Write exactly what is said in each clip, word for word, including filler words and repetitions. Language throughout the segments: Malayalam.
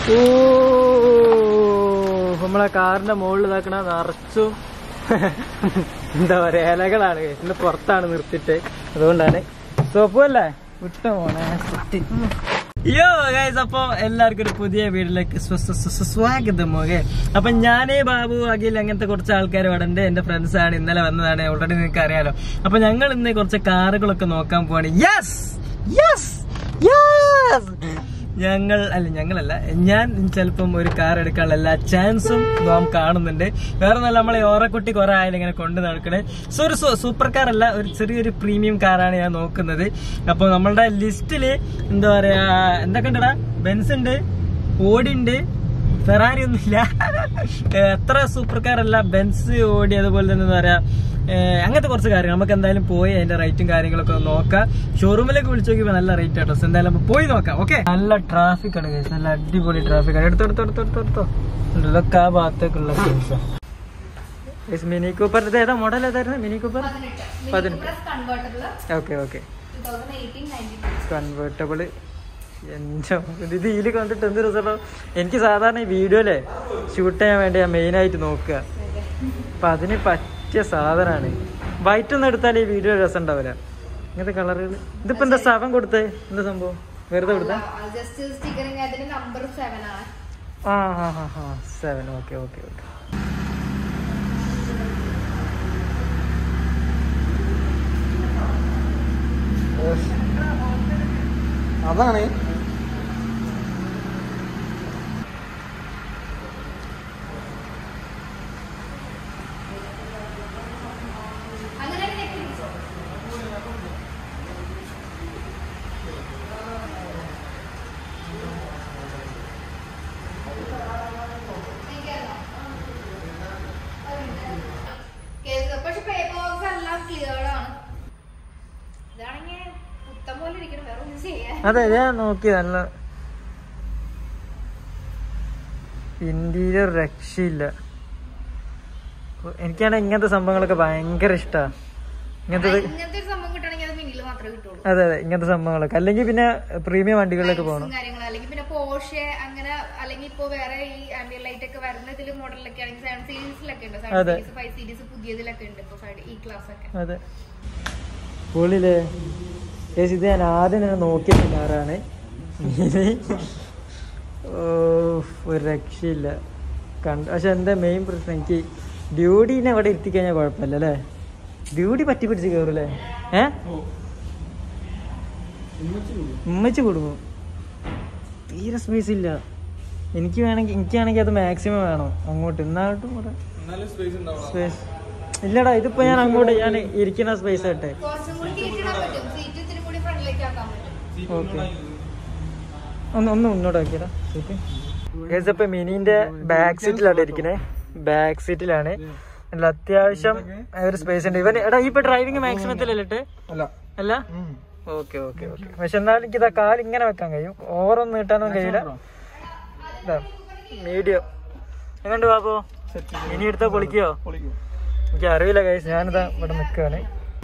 ഓ നമ്മളെ കാറിന്റെ മുകളിൽ ഇതാക്കണ നിറച്ചും എന്താ പറയാ ഇലകളാണ്. ഇന്ന് പുറത്താണ് നിർത്തിട്ട്, അതുകൊണ്ടാണ്. സോപ്പല്ലേ വിട്ട പോണേ. യോ ഗൈസ്, അപ്പൊ എല്ലാവർക്കും ഒരു പുതിയ വീട്ടിലേക്ക് സ്വാഗതം. ഓക്കെ, അപ്പൊ ഞാനേ ബാബു അഖിൽ അങ്ങനത്തെ കുറച്ച് ആൾക്കാർ ഇവിടെ ഉണ്ട്. എന്റെ ഫ്രണ്ട്സ് ആണ്, ഇന്നലെ വന്നതാണ്. ഓൾറെഡി നിങ്ങൾക്ക് അറിയാലോ. അപ്പൊ ഞങ്ങൾ ഇന്ന് കുറച്ച് കാറുകളൊക്കെ നോക്കാൻ പോവാണ്. യെസ് യെസ് യെസ് ഞങ്ങൾ അല്ല ഞങ്ങളല്ല ഞാൻ ചിലപ്പം ഒരു കാർ എടുക്കാനുള്ള എല്ലാ ചാൻസും നാം കാണുന്നുണ്ട്. വേറെ നല്ല നമ്മളെ ഓറക്കുട്ടി കുറെ ആയാലും ഇങ്ങനെ കൊണ്ട് നടക്കണേ. സോ ഒരു സൂപ്പർ കാർ അല്ല, ഒരു ചെറിയൊരു പ്രീമിയം കാറാണ് ഞാൻ നോക്കുന്നത്. അപ്പൊ നമ്മളുടെ ലിസ്റ്റില് എന്താ പറയാ എന്തൊക്കെ ഉണ്ടടാ, ബെൻസ് ഉണ്ട്, ഓടി ഉണ്ട്, ഫെറാരി ഒന്നുമില്ല. എത്ര സൂപ്പർ കാറല്ല, ബെൻസ്, ഓടി, അതുപോലെ തന്നെ എന്താ പറയാ അങ്ങനത്തെ കുറച്ച് കാര്യങ്ങൾ. നമുക്ക് എന്തായാലും പോയി അതിന്റെ റേറ്റും കാര്യങ്ങളൊക്കെ നോക്കാം. ഷോറൂമിലേക്ക് വിളിച്ചു നോക്കിയപ്പോ നല്ല റേറ്റ് ആട്ടോ. എന്തായാലും പോയി നോക്കാം. ഓക്കെ, നല്ല ട്രാഫിക് ആണ് കേസ്, നല്ല അടിപൊളി ട്രാഫിക് ആണ്. എടുത്തോടുത്തോടുത്തോടുത്തോ ഇതൊക്കെ ആ ഭാഗത്തേക്കുള്ള കേസ്. മിനി കൂപ്പറിന്റെ ഏതാ മോഡൽ ഏതായിരുന്നു? മിനി കൂപ്പർ പതിനെട്ട്. Okay okay, convertible. എന്തോ ഇത് ഇതിൽ കണ്ടിട്ട് എന്ത് രസമുണ്ടോ. എനിക്ക് സാധാരണ ഈ വീഡിയോയിലെ ഷൂട്ട് ചെയ്യാൻ വേണ്ടി ഞാൻ മെയിനായിട്ട് നോക്കുക. അപ്പം അതിന് പറ്റിയ സാധനമാണ്. വൈറ്റ് ഒന്നും എടുത്താൽ ഈ വീഡിയോ രസം ഉണ്ടാവില്ല. ഇങ്ങനത്തെ കളറുകൾ. ഇതിപ്പോ എന്താ സെവൻ കൊടുത്തേ? എന്താ സംഭവം? വെറുതെ കൊടുത്ത? ആ ഹാ ഹാ ഹാ സെവൻ. Okay okay okay. അതാണ് അതെ ഞാൻ നോക്കി. നല്ല ഇന്റീരിയർ രക്ഷയില്ല. എനിക്കാണ് ഇങ്ങനത്തെ സംഭവങ്ങളൊക്കെ ഭയങ്കര ഇഷ്ടമാണ്. ഇങ്ങനത്തെ അതെ അതെ ഇങ്ങനത്തെ സംഭവങ്ങളൊക്കെ. അല്ലെങ്കിൽ പിന്നെ പ്രീമിയം വണ്ടികളിലേക്ക് പോകണം. അതെ പൊളിയില്ലേ ചേച്ചി. ഇത് ഞാൻ ആദ്യം ഞാൻ നോക്കിയ കാറാണ്. ഓ ഒരു രക്ഷയില്ല കണ്ട. പക്ഷെ എന്താ മെയിൻ പ്രശ്നം, എനിക്ക് ഡ്യൂട്ടീനെ അവിടെ എത്തിക്കഴിഞ്ഞാൽ കുഴപ്പമില്ല അല്ലേ? ഡ്യൂട്ടി പറ്റി പിടിച്ച് കയറൂലേ? ഏ ഉമ്മച്ച് കൊടുക്കും. തീരെ സ്പേസ് ഇല്ല. എനിക്ക് വേണമെങ്കിൽ എനിക്കാണെങ്കിൽ അത് മാക്സിമം വേണം അങ്ങോട്ട്. എന്നായിട്ടും സ്പേസ് ഇല്ലടാ. ഇതിപ്പോ ഞാൻ അങ്ങോട്ട് ഞാൻ ഇരിക്കുന്ന സ്പേസ് ആട്ടെ. ഓക്കെ, ഒന്ന് ഒന്ന് മുന്നോട്ട് ആക്കിയടാ സീറ്റ്. ഇപ്പൊ മിനിന്റെ ബാക്ക് സീറ്റിലാണ് ഇരിക്കുന്നത്. ബാക്ക് സീറ്റിലാണ്. അല്ല അത്യാവശ്യം ഒരു സ്പേസ് ഉണ്ട്. ഇവൻ എടാ ഇപ്പൊ ഡ്രൈവിംഗ് മാക്സിമത്തിലല്ലേ അല്ല? Okay okay okay. പക്ഷെ എന്നാലും എനിക്ക് ഇതാ കാല് ഇങ്ങനെ വെക്കാൻ കഴിയും. ഓവറൊന്നും നീട്ടാനൊന്നും കഴിയില്ല. മീഡിയം. എങ്ങോട്ട് ബാബു ഇനി എടുത്താ പൊളിക്കോ? എനിക്ക് അറിയില്ല ഗൈസ്. ഞാനിതാ ഇവിടെ നിൽക്കുകയാണ്.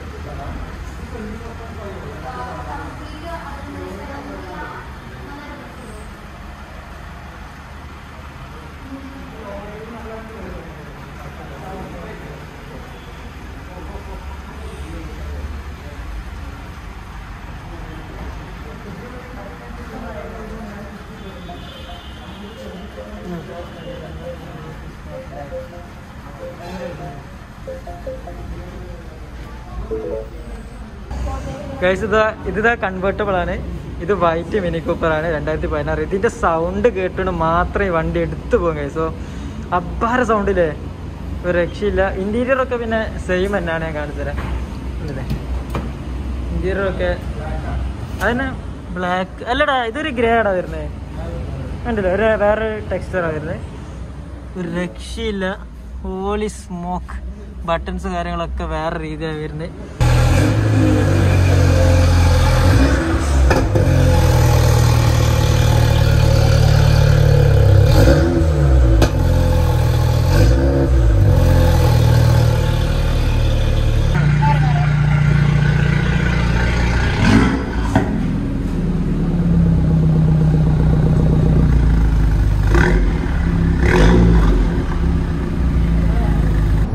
ഗൈസ് ഇതാ ഇതിതാ കൺവേർട്ടബിൾ ആണ്. ഇത് വൈറ്റ് മിനി കൂപ്പർ ആണ്, രണ്ടായിരത്തി പതിനാറ്. ഇതിന്റെ സൗണ്ട് കേട്ടിട്ട് മാത്രമേ വണ്ടി എടുത്തു പോകും ഗൈസോ. അപ്പാര സൗണ്ടില്ലേ, ഒരു രക്ഷയില്ല. ഇന്റീരിയർ ഒക്കെ പിന്നെ സെയിം തന്നെയാണ്. ഞാൻ കാണിച്ചു തരാം. ഇന്റീരിയർ ഒക്കെ അതിന് ബ്ലാക്ക് അല്ലടാ, ഇതൊരു ഗ്രേ ആടാ വരുന്നത്. കണ്ടില്ല, ഒരു വേറെ ടെക്സ്ചറാണ് വരുന്നത്. ഒരു രക്ഷയില്ല. Holy smoke. ബട്ടൺസ് കാര്യങ്ങളൊക്കെ വേറെ രീതിയാണ് വരുന്നത്.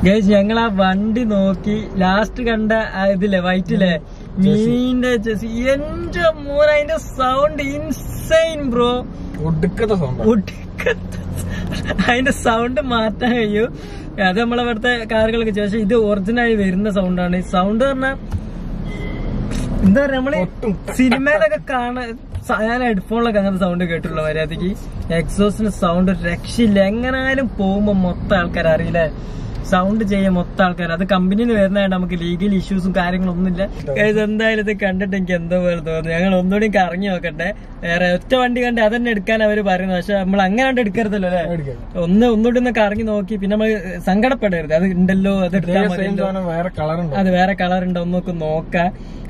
ഗൈസ് ഞങ്ങൾ ആ വണ്ടി നോക്കി ലാസ്റ്റ് കണ്ട ഇതില്ലേ വൈറ്റില്ലേ മീനിന്റെ എന്റെ മോൻ അതിന്റെ സൗണ്ട് ഇൻസൈൻ ബ്രോ. ഒടുക്കത്തെ സൗണ്ട് ഒടുക്കത്തെ അതിന്റെ സൗണ്ട് മാറ്റാൻ കഴിയൂ. അത് നമ്മളവിടുത്തെ കാറുകളൊക്കെ പക്ഷെ ഇത് ഒറിജിനലായി വരുന്ന സൗണ്ടാണ്. സൗണ്ട് പറഞ്ഞാൽ എന്താ പറയാ നമ്മള് സിനിമയിലൊക്കെ കാണാൻ ഞാൻ ഹെഡ്ഫോണിലൊക്കെ അങ്ങനെ സൗണ്ട് കേട്ടുള്ള മര്യാദക്ക്. എക്സോസിന് സൗണ്ട് രക്ഷയില്ല. എങ്ങനായാലും പോകുമ്പോ മൊത്തം ആൾക്കാർ അറിയില്ലേ സൗണ്ട് ചെയ്യാൻ മൊത്തം ആൾക്കാർ. അത് കമ്പനിയിൽ നിന്ന് വരുന്നതായിട്ട് നമുക്ക് ലീഗൽ ഇഷ്യൂസും കാര്യങ്ങളൊന്നും ഇല്ല. എന്തായാലും ഇത് കണ്ടിട്ട് എനിക്ക് എന്തോ പോലെ തോന്നുന്നു. ഞങ്ങൾ ഒന്നുകൂടി കറങ്ങി നോക്കട്ടെ. വേറെ ഒറ്റ വണ്ടി കണ്ട് അതന്നെ എടുക്കാൻ അവര് പറയുന്നത്. പക്ഷെ നമ്മൾ അങ്ങനെ എടുക്കരുതല്ലോ അല്ലെ. ഒന്ന് ഒന്നുകൂടി ഒന്ന് കറങ്ങി നോക്കി പിന്നെ നമ്മൾ സങ്കടപ്പെടരുത്. അത് ഉണ്ടല്ലോ അത് എടുത്താൽ മതിയല്ലോ, അത് വേറെ കളർ ഉണ്ടോ എന്നൊക്കെ നോക്കാം.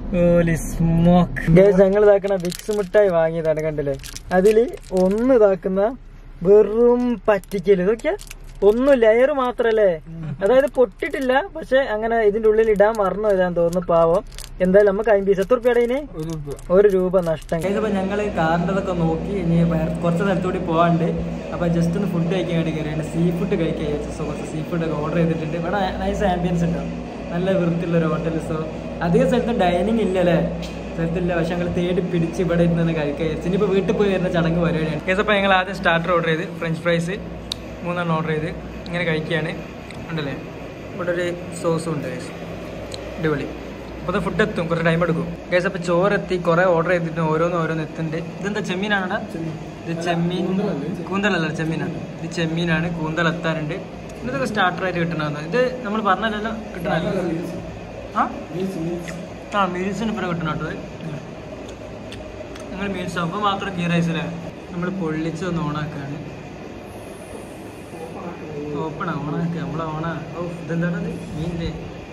ഞങ്ങൾ ഇതാക്കണ വിക്സ് മിഠായി വാങ്ങിയതാണ് കണ്ടില്ലേ. അതില് ഒന്ന് ഇതാക്കുന്ന വെറും പറ്റിക്കല്. ഇതൊക്കെയാ ഒന്നും ലെയർ മാത്രല്ലേ, അതായത് പൊട്ടിട്ടില്ല. പക്ഷെ അങ്ങനെ ഇതിന്റെ ഉള്ളിൽ ഇടാൻ മറന്നു വരാൻ തോന്നുന്നു പാവം. എന്തായാലും നമുക്ക് അമ്പത് എത്ര റുപ്യയുടെ ഇതിന് ഒരു രൂപ നഷ്ടം. അപ്പൊ ഞങ്ങള് കാറിൻ്റെതൊക്കെ നോക്കി ഇനി കുറച്ച് സ്ഥലത്തൂടി പോകാണ്ട്. അപ്പൊ ജസ്റ്റ് ഒന്ന് ഫുഡ് കഴിക്കാൻ വേണ്ടി കയറിയാണ്. സീ ഫുഡ് കഴിക്കാൻ വിചാരിച്ചു. സോ കുറച്ച് സീ ഫുഡ് ഒക്കെ ഓർഡർ ചെയ്തിട്ടുണ്ട്. ഇവിടെ നൈസ് ആംബിയൻസ് ഉണ്ടാവും, നല്ല വൃത്തിയുള്ള ഒരു ഹോട്ടൽ. സോ അധികം സ്ഥലത്ത് ഡൈനിങ് ഇല്ലല്ലേ, സ്ഥലത്തില്ല. പക്ഷെ ഞങ്ങൾ തേടി പിടിച്ച് ഇവിടെ ഇരുന്ന് കഴിക്കാൻ വിചാരിച്ചു. ഇനിയിപ്പോൾ വീട്ടിൽ പോയി വരുന്ന ചടങ്ങ് പരിപാടിയാണ്. കേസപ്പോൾ ഞങ്ങൾ ആദ്യം സ്റ്റാർട്ടർ ഓർഡർ ചെയ്ത് ഫ്രഞ്ച് ഫ്രൈസ് മൂന്നെണ്ണം ഓർഡർ ചെയ്ത് ഇങ്ങനെ കഴിക്കുകയാണ്. ഉണ്ടല്ലേ ഇവിടെ ഒരു സോസും ഉണ്ട് ഗൈസ്, അടിപൊളി. അപ്പോൾ ഫുഡ് എത്തും, കുറച്ച് ടൈം എടുക്കും ഗൈസ്. അപ്പോൾ ചോറെത്തി, കുറേ ഓർഡർ ചെയ്തിട്ട് ഓരോന്ന് ഓരോന്ന് എത്തുന്നുണ്ട്. ഇതെന്താ ചെമ്മീനാണ്? ഇത് ചെമ്മീൻ കൂന്തലല്ല, ചെമ്മീനാണ്. ഇത് ചെമ്മീനാണ്, കൂന്തൽ എത്താനുണ്ട്. ഇതൊക്കെ സ്റ്റാർട്ടറായിട്ട് കിട്ടണമെന്ന് ഇത് നമ്മൾ പറഞ്ഞല്ലോ കിട്ടണമല്ലോ. ആ ആ മീൽസിന് ഇപ്പം കിട്ടണം കേട്ടോ. നിങ്ങൾ മീൽസ് അപ്പോൾ മാത്രം ഗീ റൈസിലെ നമ്മൾ പൊള്ളിച്ച് ഒന്ന് ഓണാക്കാണ്. ഓപ്പണാ ഓണാക്കുക നമ്മളെ ഓണാ. ഓ ഇതെന്താണത് മീനിൻ്റെ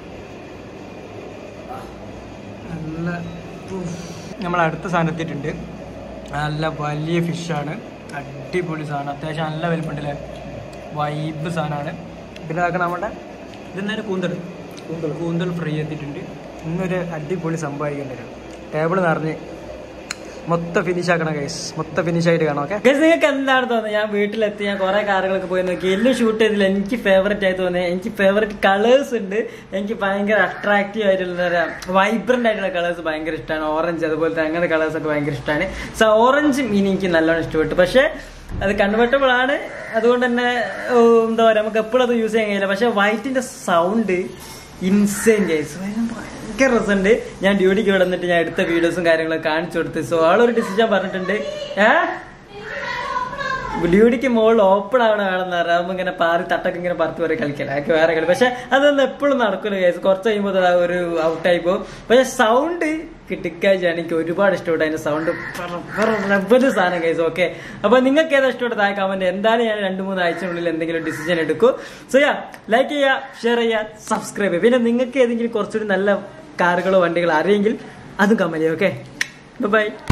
നല്ല. നമ്മൾ അടുത്ത സാധനം എത്തിയിട്ടുണ്ട്. നല്ല വലിയ ഫിഷാണ്, അടിപൊളി സാധനം. അത്യാവശ്യം നല്ല വലിപ്പമുണ്ടല്ലേ, വൈബ് സാധനമാണ്. പിന്നെ അതൊക്കെ നമ്മുടെ ഇതെന്തായാലും കൂന്തൽ കൂന്തൽ കൂന്തൽ ഫ്രൈ ചെയ്തിട്ടുണ്ട്. ഇന്നൊരു അടിപൊളി സംഭവിക്കേണ്ടി ടേബിൾ നിറഞ്ഞ് മൊത്തം ഫിനിഷ് ആക്കണം ഗൈസ്, മൊത്തം ഫിനിഷ് ആയിട്ട് കാണാം. ഓക്കെ ഗൈസ്, നിങ്ങൾക്ക് എന്താണ് തോന്നുന്നത്? ഞാൻ വീട്ടിലെത്തി ഞാൻ കുറെ കാറുകളൊക്കെ പോയി നോക്കി, എല്ലാം ഷൂട്ട് ചെയ്തില്ല. എനിക്ക് ഫേവറേറ്റ് ആയി തോന്നിയത് എനിക്ക് ഫേവറേറ്റ് കളേഴ്സ് ഉണ്ട്. എനിക്ക് ഭയങ്കര അട്രാക്റ്റീവ് ആയിട്ടുള്ള വൈബ്രന്റ് ആയിട്ടുള്ള കളേഴ്സ് ഭയങ്കര ഇഷ്ടമാണ്. ഓറഞ്ച് അതുപോലത്തെ അങ്ങനത്തെ കളേഴ്സ് ഒക്കെ ഭയങ്കര ഇഷ്ടമാണ്. സോ ഓറഞ്ച് മീൻ എനിക്ക് നല്ലോണം ഇഷ്ടപ്പെട്ടു. പക്ഷെ അത് കൺവെർട്ടബിൾ ആണ്, അതുകൊണ്ട് തന്നെ എന്താ പറയുക നമുക്ക് എപ്പോഴും അത് യൂസ് ചെയ്യാൻ കഴിയില്ല. പക്ഷെ വൈറ്റിന്റെ സൗണ്ട് ഇൻസെയിൻ ഗൈസ്, ഭയങ്കര രസമുണ്ട്. ഞാൻ ഡ്യൂട്ടിക്ക് ഇവിടെ വന്നിട്ട് ഞാൻ എടുത്ത വീഡിയോസും കാര്യങ്ങളൊക്കെ കാണിച്ചു കൊടുത്ത്. സോ ആളൊരു ഡിസിഷൻ പറഞ്ഞിട്ടുണ്ട്, ഏഹ് ഡ്യൂട്ടിക്ക് മുകളിൽ ഓപ്പൺ ആവണ വേണമെന്ന് പറയാം. അതാകുമ്പോൾ ഇങ്ങനെ പാറി തട്ടൊക്കെ ഇങ്ങനെ പറത്ത് പറയും കളിക്കല, അതൊക്കെ വേറെ കളി. പക്ഷെ അതൊന്നും എപ്പോഴും നടക്കില്ല ഗൈസ്, കുറച്ച് കഴിയുമ്പോൾ ഒരു ഔട്ടായി പോകും. പക്ഷെ സൗണ്ട് കിട്ടിക്കാഴ്ചയാണ് എനിക്ക് ഒരുപാട് ഇഷ്ടപ്പെട്ടു. അതിന്റെ സൗണ്ട് റബ്ബർ സാധനം ഗൈസ്. ഓക്കെ, അപ്പൊ നിങ്ങൾക്ക് ഏതാ ഇഷ്ടപ്പെട്ട ആ കമന്റ്. എന്തായാലും ഞാൻ രണ്ട് മൂന്ന് ആഴ്ചനുള്ളിൽ എന്തെങ്കിലും ഡിസിഷൻ എടുക്കും. സോ യാ ലൈക്ക് ചെയ്യുക, ഷെയർ ചെയ്യുക, സബ്സ്ക്രൈബ് ചെയ്യുക. പിന്നെ നിങ്ങൾക്ക് ഏതെങ്കിലും കുറച്ചുകൂടി നല്ല കാറുകളോ വണ്ടികളോ അറിയെങ്കിൽ അതും കമന്റ് ചെയ്യുക. Okay, by.